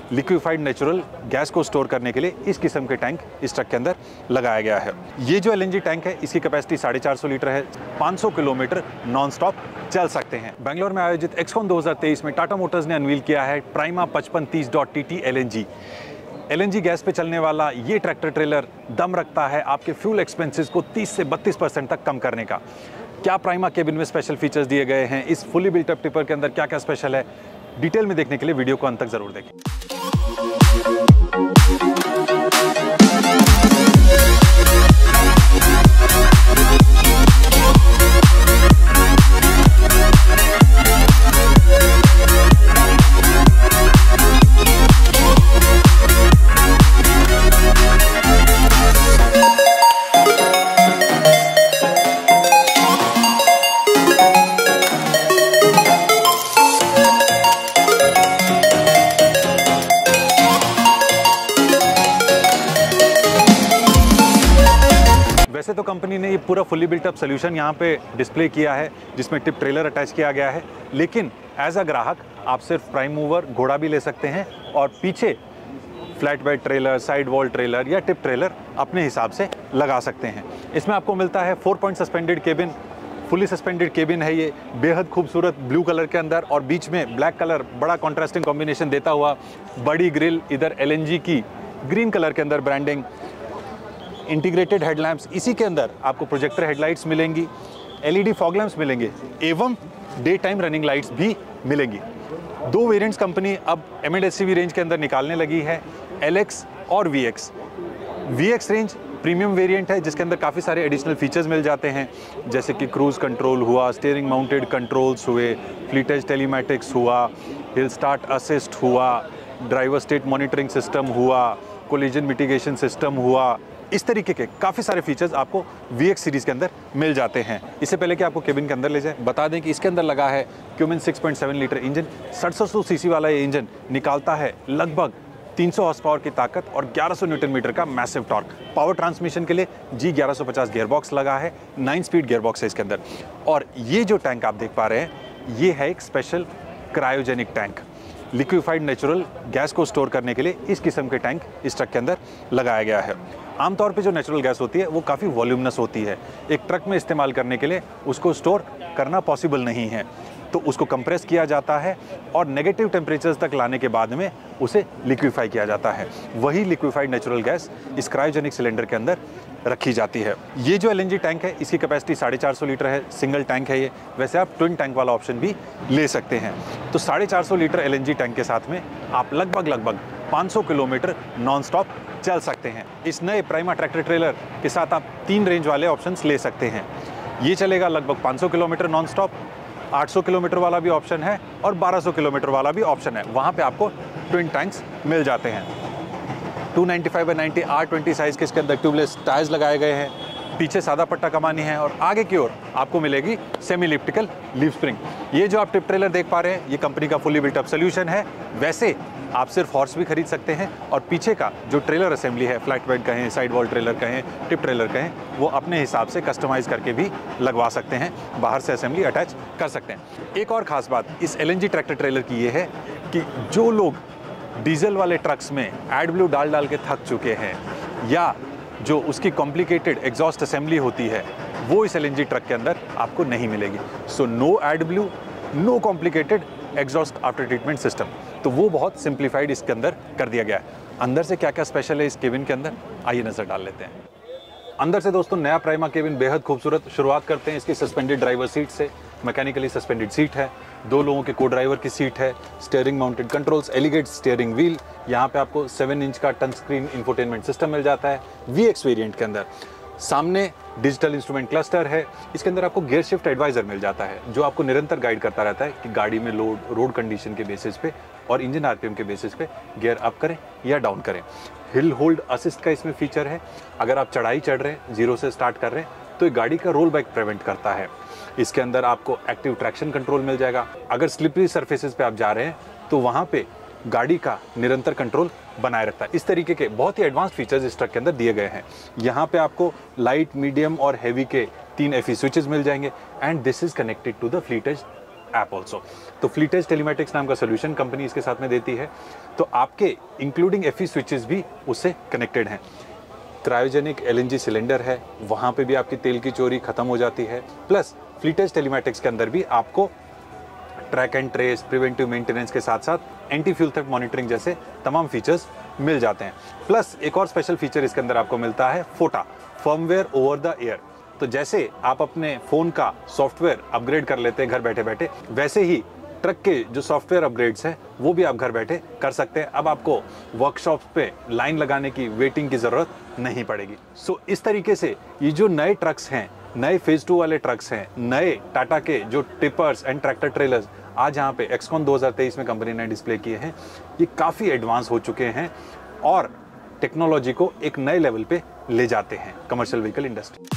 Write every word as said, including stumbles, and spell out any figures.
Liquefied natural gas को store करने के लिए इस किस्म के टैंक इस ट्रक के अंदर लगाया गया है। ये जो एलएनजी टैंक है इसकी कैपेसिटी साढ़े चार सौ लीटर है, पाँच सौ किलोमीटर नॉन स्टॉप चल सकते हैं। बेंगलोर में आयोजित एक्सकॉन दो हज़ार तेईस में टाटा मोटर्स ने अनवील किया है प्राइमा पचपन तीस dot T T LNG. LNG gas पे चलने वाला ये ट्रैक्टर ट्रेलर दम रखता है आपके फ्यूल एक्सपेंसेस को तीस से बत्तीस परसेंट तक कम करने का। क्या प्राइमा केबिन में स्पेशल फीचर्स दिए गए हैं, इस फुली बिल्ट अप टिपर के अंदर क्या क्या स्पेशल है, डिटेल में देखने के लिए वीडियो को अंत तक जरूर देखें। वैसे तो कंपनी ने ये पूरा फुली बिल्ट अप सोल्यूशन यहाँ पे डिस्प्ले किया है जिसमें टिप ट्रेलर अटैच किया गया है, लेकिन एज अ ग्राहक आप सिर्फ प्राइम मूवर घोड़ा भी ले सकते हैं और पीछे flat bed trailer, side wall trailer या टिप ट्रेलर अपने हिसाब से लगा सकते हैं। इसमें आपको मिलता है four point suspended cabin, fully suspended cabin है ये, बेहद खूबसूरत ब्लू कलर के अंदर और बीच में ब्लैक कलर बड़ा कॉन्ट्रास्टिंग कॉम्बिनेशन देता हुआ, बड़ी ग्रिल, इधर एलएनजी की ग्रीन कलर के अंदर ब्रांडिंग, इंटीग्रेटेड हेडलैम्प्स, इसी के अंदर आपको प्रोजेक्टर हेडलाइट्स मिलेंगी, एलईडी फॉग लैंप्स मिलेंगे एवं डे टाइम रनिंग लाइट्स भी मिलेंगी। दो वेरिएंट्स कंपनी अब M and S C V range के अंदर निकालने लगी है, एल एक्स और V X. V X range premium variant है जिसके अंदर काफ़ी सारे एडिशनल फीचर्स मिल जाते हैं, जैसे कि क्रूज कंट्रोल हुआ, स्टीयरिंग माउंटेड कंट्रोल्स हुए, फ्लीटेज टेलीमैटिक्स हुआ, हिल स्टार्ट असिस्ट हुआ, ड्राइवर स्टेट मॉनिटरिंग सिस्टम हुआ, कोलिजन मिटिगेशन सिस्टम हुआ। इस तरीके के काफ़ी सारे फीचर्स आपको वी एक्स सीरीज़ के अंदर मिल जाते हैं। इससे पहले कि आपको केबिन के अंदर ले जाए, बता दें कि इसके अंदर लगा है Cummins six point seven litre engine. सड़सठ सौ सीसी वाला ये इंजन निकालता है लगभग तीन सौ हॉर्स पावर की ताकत और ग्यारह सौ न्यूटन मीटर का मैसिव टॉर्क। पावर ट्रांसमिशन के लिए जी ग्यारह सौ पचास गियर बॉक्स लगा है, नाइन स्पीड गियर बॉक्स है इसके अंदर। और ये जो टैंक आप देख पा रहे हैं ये है एक special cryogenic tank. Liquefied natural gas को स्टोर करने के लिए इस किस्म के टैंक इस ट्रक के अंदर लगाया गया है। आमतौर पे जो नेचुरल गैस होती है वो काफ़ी वॉल्यूमनस होती है, एक ट्रक में इस्तेमाल करने के लिए उसको स्टोर करना पॉसिबल नहीं है, तो उसको कंप्रेस किया जाता है और नेगेटिव टेम्परेचर्स तक लाने के बाद में उसे लिक्विफाई किया जाता है। वही लिक्विफाइड नेचुरल गैस इस क्रायोजेनिक सिलेंडर के अंदर रखी जाती है। ये जो एलएनजी टैंक है इसकी कैपेसिटी साढ़े चार सौ लीटर है, सिंगल टैंक है ये। वैसे आप ट्विन टैंक वाला ऑप्शन भी ले सकते हैं। तो साढ़े चार सौ लीटर एलएनजी टैंक के साथ में आप लगभग लगभग पाँच सौ किलोमीटर नॉन स्टॉप चल सकते हैं। इस नए प्राइमा ट्रैक्टर ट्रेलर के साथ आप तीन रेंज वाले ऑप्शंस ले सकते हैं। ये चलेगा लगभग पाँच सौ किलोमीटर नॉन स्टॉप, आठ सौ किलोमीटर वाला भी ऑप्शन है और बारह सौ किलोमीटर वाला भी ऑप्शन है। वहाँ पे आपको ट्विन टैंक्स मिल जाते हैं। Two ninety five by ninety R twenty size के इसके अंदर ट्यूबलेस टायर्स लगाए गए हैं, पीछे सादा पट्टा कमानी है और आगे की ओर आपको मिलेगी सेमी इलिप्टिकल लीफ स्प्रिंग। ये जो आप टिप ट्रेलर देख पा रहे हैं ये कंपनी का फुली बिल्ट अप सोल्यूशन है। वैसे आप सिर्फ हॉर्स भी खरीद सकते हैं और पीछे का जो ट्रेलर असेंबली है, फ्लैट बेड कहें, साइड वॉल ट्रेलर कहें, टिप ट्रेलर कहें, वो अपने हिसाब से कस्टमाइज़ करके भी लगवा सकते हैं, बाहर से असेंबली अटैच कर सकते हैं। एक और ख़ास बात इस एलएनजी ट्रैक्टर ट्रेलर की ये है कि जो लोग डीजल वाले ट्रक्स में एड ब्लू डाल डाल के थक चुके हैं या जो उसकी कॉम्प्लिकेटेड एग्जॉस्ट असेंबली होती है वो इस एलएनजी ट्रक के अंदर आपको नहीं मिलेगी। So no AdBlue, no complicated exhaust after treatment system, तो वो बहुत सिंप्लीफाइड इसके अंदर कर दिया गया है। अंदर से क्या क्या स्पेशल है इस केबिन के अंदर, आइए नज़र डाल लेते हैं। अंदर से दोस्तों नया प्राइमा केबिन बेहद खूबसूरत। शुरुआत करते हैं इसकी सस्पेंडेड ड्राइवर सीट से। मैकेनिकली सस्पेंडेड सीट है, दो लोगों के को ड्राइवर की सीट है, steering mounted controls, elegant steering wheel. यहाँ पे आपको सेवन इंच का टच स्क्रीन इंफोटेनमेंट सिस्टम मिल जाता है वी एक्स वेरिएंट के अंदर। सामने डिजिटल इंस्ट्रूमेंट क्लस्टर है। इसके अंदर आपको गियर शिफ्ट एडवाइजर मिल जाता है जो आपको निरंतर गाइड करता रहता है कि गाड़ी में लोड रोड कंडीशन के बेसिस पे और इंजन आरपीएम के बेसिस पे गियर अप करें या डाउन करें। हिल होल्ड असिस्ट का इसमें फीचर है। अगर आप चढ़ाई चढ़ रहे हैं, जीरो से स्टार्ट कर रहे हैं, तो ये गाड़ी का रोल बैक प्रिवेंट करता है। इसके अंदर आपको एक्टिव ट्रैक्शन कंट्रोल मिल जाएगा। अगर स्लिपरी सर्फेसेस पे आप जा रहे हैं तो वहाँ पे गाड़ी का निरंतर कंट्रोल बनाए रखता है। इस तरीके के बहुत ही एडवांस फीचर्स इस ट्रक के अंदर दिए गए हैं। यहाँ पे आपको लाइट, मीडियम और हैवी के तीन एफ ई स्विचेस मिल जाएंगे and this is connected to the fleet edge app also. तो फ्लीटेज टेलीमेटिक्स नाम का सोल्यूशन कंपनी इसके साथ में देती है, तो आपके इंक्लूडिंग एफई स्विचेस भी उससे कनेक्टेड हैं। क्रायोजेनिक एलएनजी सिलेंडर है, वहाँ पे भी आपकी तेल की चोरी खत्म हो जाती है। प्लस फ्लीटेज टेलीमेटिक्स के अंदर भी आपको track and trace, preventive maintenance के साथ साथ एंटी फ्यूल थेफ्ट मॉनिटरिंग जैसे तमाम फीचर्स मिल जाते हैं। प्लस एक और स्पेशल फीचर इसके अंदर आपको मिलता है, फोटा, फर्मवेयर ओवर द एयर। तो जैसे आप अपने फ़ोन का सॉफ्टवेयर अपग्रेड कर लेते हैं घर बैठे बैठे, वैसे ही ट्रक के जो सॉफ्टवेयर अपग्रेड्स हैं वो भी आप घर बैठे कर सकते हैं। अब आपको वर्कशॉप्स पे लाइन लगाने की, वेटिंग की ज़रूरत नहीं पड़ेगी। सो so, इस तरीके से ये जो नए ट्रक्स हैं, नए फेज टू वाले ट्रक्स हैं, नए टाटा के जो टिपर्स एंड ट्रैक्टर ट्रेलर्स आज यहाँ पे एक्सकॉन दो हज़ार तेईस में कंपनी ने डिस्प्ले किए हैं, ये काफ़ी एडवांस हो चुके हैं और टेक्नोलॉजी को एक नए लेवल पे ले जाते हैं कमर्शियल व्हीकल इंडस्ट्री।